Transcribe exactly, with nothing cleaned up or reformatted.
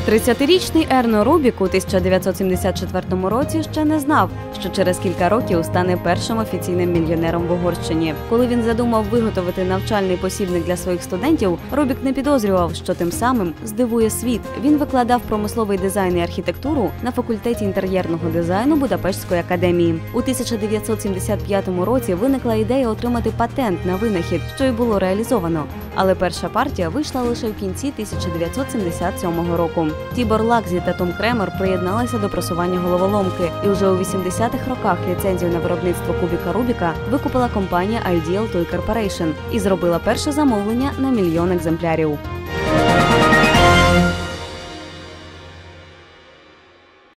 тридцятирічний Ерно Рубік у тисяча дев'ятсот сімдесят четвертому році ще не знав, що через кілька років стане першим офіційним мільйонером в Угорщині. Коли він задумав виготовити навчальний посібник для своїх студентів, Рубік не підозрював, що тим самим здивує світ. Він викладав промисловий дизайн і архітектуру на факультеті інтер'єрного дизайну Будапештської академії. У тисяча дев'ятсот сімдесят п'ятому році виникла ідея отримати патент на винахід, що й було реалізовано. Але перша партія вийшла лише в кінці тисяча дев'ятсот сімдесят сьомого року. Тібор Лакзі та Том Кремер приєдналися до просування головоломки, і вже у вісімдесятих роках ліцензію на виробництво кубіка Рубіка викупила компанія Ideal Toy Corporation і зробила перше замовлення на мільйон екземплярів.